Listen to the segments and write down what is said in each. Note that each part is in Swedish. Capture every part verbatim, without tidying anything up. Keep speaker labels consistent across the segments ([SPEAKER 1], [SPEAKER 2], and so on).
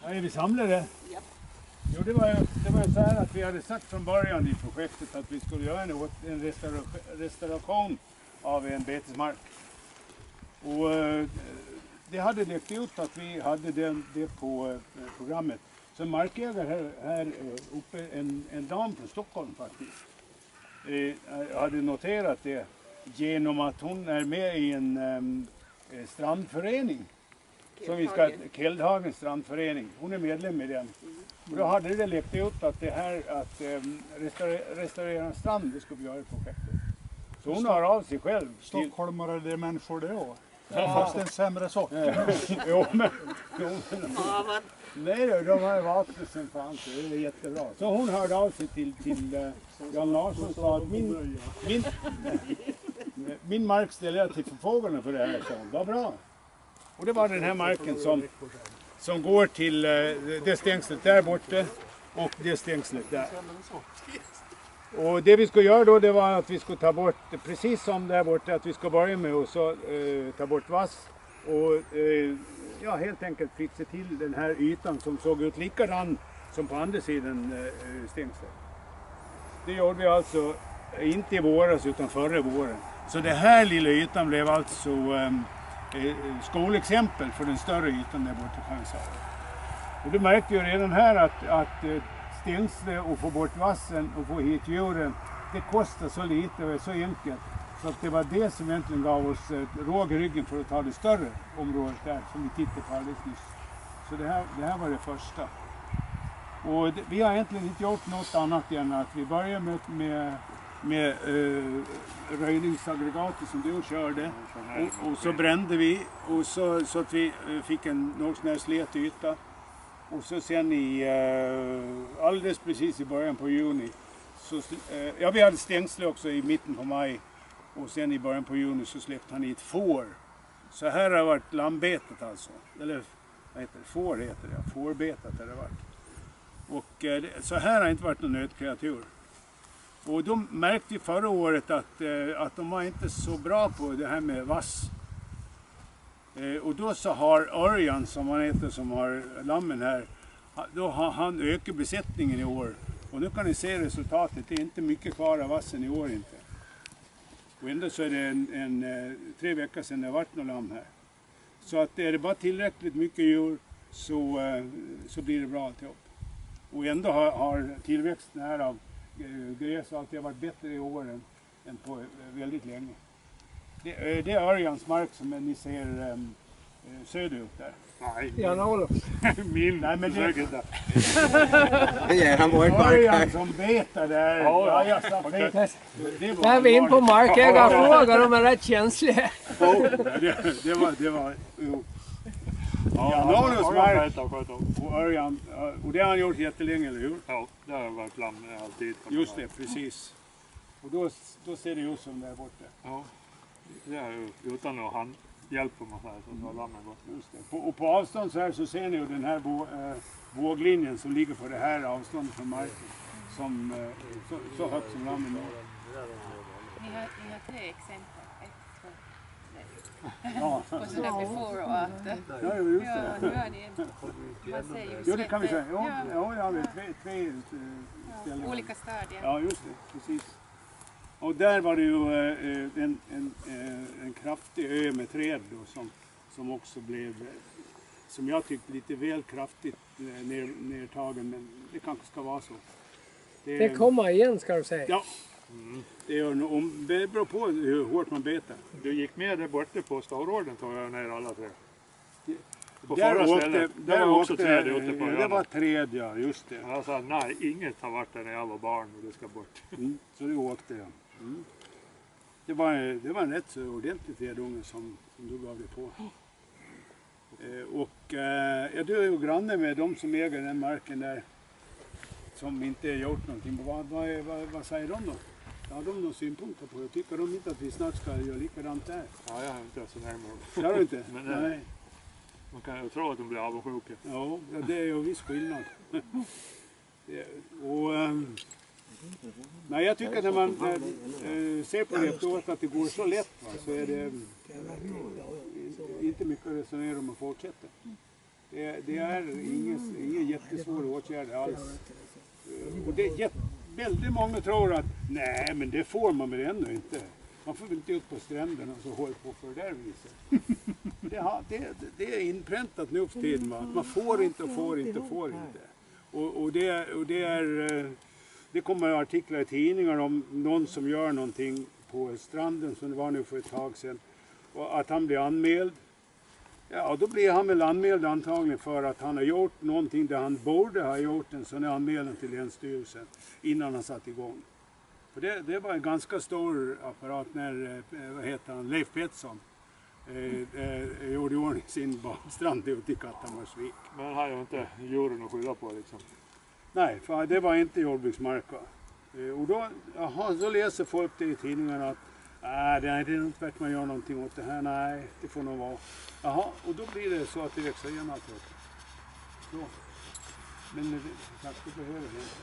[SPEAKER 1] Är vi samlade?
[SPEAKER 2] Ja.
[SPEAKER 1] Jo, det var, det var så här att vi hade sagt från början i projektet att vi skulle göra en, en restaura, restauration av en betesmark. Och det hade läckt ut att vi hade det, det på programmet. Så markägare här, här uppe, en, en dam från Stockholm faktiskt, eh, hade noterat det genom att hon är med i en um, strandförening. Som vi ska, Keldhagens strandförening. Hon är medlem i den. Mm. Och då hade det läckt ut att det här att um, restaurera, restaurera en strand, det skulle vi göra i projektet. Så hon har av sig själv.
[SPEAKER 3] Stockholmare, det är människor det också. Ja. Fast en sämre sak.
[SPEAKER 1] Jo, men, jo, men, nej då, de har varit sen fanns det. Det är jättebra. Så hon hörde av sig till, till uh, Jan Larsson och sa att min, min, min mark ställer jag till förfogande för det här. Så vad bra. Och det var den här marken som, som går till uh, det stängslet där borta och det stängslet där. Och det vi ska göra då, det var att vi ska ta bort, precis som där borta, att vi ska börja med att så, uh, ta bort vass och uh, ja, helt enkelt fixa till den här ytan som såg ut likadan som på andra sidan uh, stängslet. Det gjorde vi alltså inte i våras utan förra våren. Så det här lilla ytan blev alltså um, skolexempel för den större ytan där borta kan jag säga. Och det märkte ju redan här att, att stängsla och få bort vassen och få hit djuren, det kostar så lite och är så enkelt. Så att det var det som egentligen gav oss råg i ryggen för att ta det större området där som vi tittade på alldeles nyss. Så det här, det här var det första. Och det, vi har egentligen inte gjort något annat än att vi började med, med med uh, röjningsaggregatet som du körde och, och så brände vi och så, så att vi uh, fick en något sån här slet yta och så sen i uh, alldeles precis i början på juni så, uh, ja vi hade stängsle också i mitten på maj och sen i början på juni så släppte han i ett får. Så här har varit lambetet alltså, eller vad heter det, får heter det, fårbetet har det varit. Och uh, det, så här har inte varit någon nötkreatur. Och då märkte vi förra året att, eh, att de var inte så bra på det här med vass. Eh, och då så har Örjan, som han heter, som har lammen här, då har han ökat besättningen i år. Och nu kan ni se resultatet, det är inte mycket kvar av vassen i år inte. Och ändå så är det en, en, tre veckor sedan det har varit någon lamm här. Så att är det bara tillräckligt mycket djur så, så blir det bra alltihop. Och ändå har, har tillväxten här av gräs och allt har varit bättre i år än, än på väldigt länge. Det, det är Örjans mark som ni ser um, söderut där.
[SPEAKER 3] Nej,
[SPEAKER 4] Jan-Olof.
[SPEAKER 1] Min. Nej, men det
[SPEAKER 5] är han var
[SPEAKER 1] Örjan som betar där. Ja, jag sa bet.
[SPEAKER 4] Där är vi in på markägarfrågor, de är rätt känsliga.
[SPEAKER 1] det, det var, det var, jo. Ja, Jan-Olofs mark och Örjan, och det har han gjort jättelänge, eller hur?
[SPEAKER 3] Ja, det har varit lamm alltid.
[SPEAKER 1] Just det, precis. Och då, då ser det ut som där borta.
[SPEAKER 3] Ja, det är ju utan att han hjälper man så här så har lammen gått.
[SPEAKER 1] Just det. På, och på avstånd så här så ser ni ju den här bo, äh, våglinjen som ligger på det här avståndet från marken. Som, äh, så, så högt som lammen är.
[SPEAKER 2] Ni har, ni har tre exempel. Ett, två, tre.
[SPEAKER 1] Ja.
[SPEAKER 2] Och så där before och after.
[SPEAKER 1] Ja, just det.
[SPEAKER 2] Ja, nu är det man ser ju
[SPEAKER 1] Jo, det kan vi säga. Jo,
[SPEAKER 2] ja.
[SPEAKER 1] ja, ja, vi tre, tre äh, ställen.
[SPEAKER 2] Ja, olika stadier.
[SPEAKER 1] Ja, just det. Precis. Och där var det ju äh, en, en, äh, en kraftig ö med träd då, som, som också blev, som jag tyckte, lite väl kraftigt äh, ner, nertagen. Men det kanske ska vara så.
[SPEAKER 4] Det, det kommer igen, ska du säga.
[SPEAKER 1] Ja. Mm. Det, gör nog, det beror på hur hårt man betar.
[SPEAKER 3] Du gick med där borta på Stororden, tar jag ner alla tre. På
[SPEAKER 1] där
[SPEAKER 3] förra
[SPEAKER 1] åkte,
[SPEAKER 3] stället,
[SPEAKER 1] där
[SPEAKER 3] det var
[SPEAKER 1] åkte,
[SPEAKER 3] också träd ute på
[SPEAKER 1] det var träd, ja, just det.
[SPEAKER 3] Jag sa nej, inget har varit där när jag var barn och det ska bort.
[SPEAKER 1] Mm, så det åkte jag. Mm. Det, var, det var en rätt så ordentlig trädunge som, som du gav dig på. Eh, och eh, ja, du är ju granne med de som äger den marken där som inte har gjort någonting. Vad, vad, vad, vad säger de då? Har de några synpunkter på det? Tycker de inte att vi snart ska göra likadant där?
[SPEAKER 3] Ja, jag har inte så närmare.
[SPEAKER 1] Det har du inte?
[SPEAKER 3] Men,
[SPEAKER 1] nej.
[SPEAKER 3] Man kan ju tro att de blir avundsjuka.
[SPEAKER 1] Ja, det är ju viss skillnad. det, och, ähm, nej, jag tycker när man äh, ser på det efteråt att det går så lätt, va, så är det äh, inte mycket att resonera om att fortsätta. Det, det är ingen, ingen jättesvår åtgärd alls. Och det är jätt, väldigt många tror att nej, men det får man väl ändå inte. Man får väl inte ut på stränderna och så hålla på för det där viset. Det, har, det, det är inpräntat nu för tiden. Va? Man får inte och får inte och får inte. Och, och, det, och det, är, det kommer artiklar i tidningar om någon som gör någonting på stranden som det var nu för ett tag sedan. Och att han blir anmäld. Ja, då blir han väl anmäld antagligen för att han har gjort någonting där han borde ha gjort en sån anmälan till Länsstyrelsen innan han satt igång. För det, det var en ganska stor apparat när, vad heter han, Leif Pettersson eh, eh, gjorde i ordning sin badstrand ute i Kattamarsvik.
[SPEAKER 3] Men han har ju inte djuren att skydda på liksom.
[SPEAKER 1] Nej, för det var inte jordbruksmark. Eh, och då, aha, så läser folk det i tidningarna att nej, det är inte värt man gör någonting åt det här, nej, det får nog vara. Jaha, och då blir det så att det växer igen allt upp. Så. Men det kanske behöver det inte.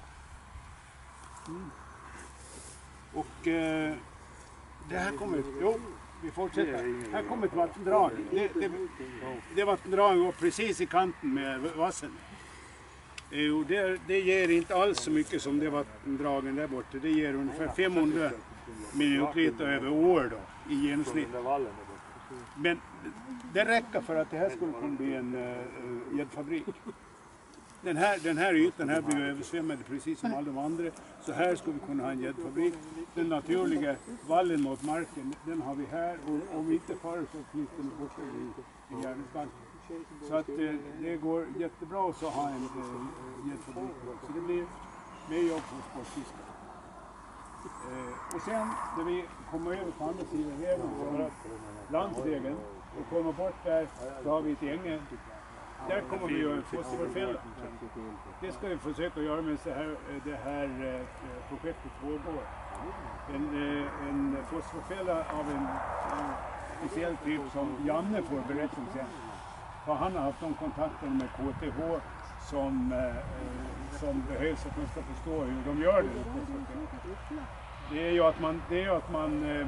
[SPEAKER 1] Mm. Och eh, det här kommer ett, jo, vi fortsätter. Här kommer ett vattendrag. Det, det, det vattendraget går precis i kanten med vassen. Eh, och det, det ger inte alls så mycket som det vattendragen där borta. Det ger ungefär femhundra miljoner över år då, i genomsnitt. Men det räcker för att det här skulle kunna bli en uh, gäddfabrik. Den här, den här ytan här blir översvämmad precis som alla de andra. Så här skulle vi kunna ha en gäddfabrik. Den naturliga vallen mot marken, den har vi här. Och om vi inte förr så finns den borta i, i Järnäsbanken. Så att uh, det går jättebra att ha en uh, gäddfabrik. Så det blir mer jobb för sportfiskare. Eh, och sen när vi kommer över på andra sidan vägen, på landsvägen, och kommer bort där, så har vi ett änge. Där kommer vi göra en fosforfälla. Det ska vi försöka göra med så här, det här eh, projektet pågår. En, eh, en fosforfälla av en, en speciell typ som Janne får berätta om sen. För han har haft de kontakter med K T H som, eh, som behövs att man ska förstå hur de gör det. Det är ju att man, det är att man eh,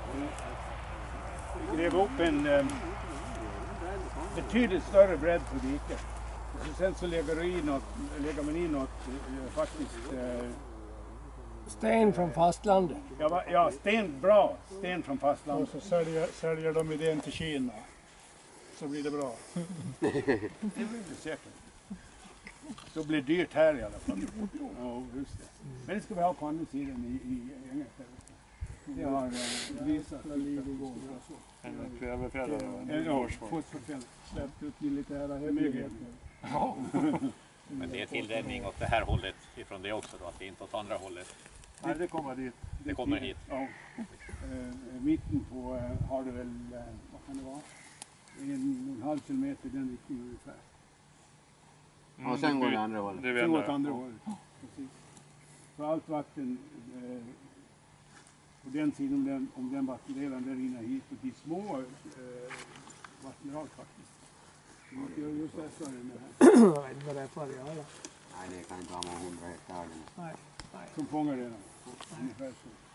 [SPEAKER 1] gräver upp en eh, betydligt större bredd på diket. Och sen så lägger, i något, lägger man in något eh, faktiskt... Eh,
[SPEAKER 4] Sten från fastlandet.
[SPEAKER 1] Ja, ja, sten, bra. Sten från fastlandet.
[SPEAKER 5] Och så säljer, säljer de idén till Kina. Så blir det bra.
[SPEAKER 1] Det blir det säkert. Så blir det dyrt här i alla fall. Ja, just det. Men det ska vi ha på andra sidan i, i Engelska. Det har eh, visat.
[SPEAKER 3] En kvävefälla och en
[SPEAKER 1] Ja,
[SPEAKER 3] fosfor.
[SPEAKER 1] fosforfälla.
[SPEAKER 5] Släppt ut militära hemligheter.
[SPEAKER 1] Ja.
[SPEAKER 6] Men det är tillräddning åt det här hållet ifrån det också då, att det är inte åt andra hållet.
[SPEAKER 3] Nej, det kommer dit.
[SPEAKER 6] Det kommer hit.
[SPEAKER 1] Ja. Eh, mitten på eh, har det väl, eh, vad kan det vara? En och en halv kilometer den riktningen ungefär.
[SPEAKER 3] Mm,
[SPEAKER 7] Och sen går det andra hållet.
[SPEAKER 3] Det
[SPEAKER 1] Sen åt
[SPEAKER 3] vänder.
[SPEAKER 1] andra hållet. Precis. För allt vatten eh, på den sidan, om den, om den vattendelen, där rinner hit och till små eh, vattendrag faktiskt. Det är just det större än det här.
[SPEAKER 4] Jag vet inte vad det är för att göra.
[SPEAKER 7] Nej, det kan inte vara många hundra hektar.
[SPEAKER 4] Nej, nej.
[SPEAKER 1] Som fångar redan. Ungefär så.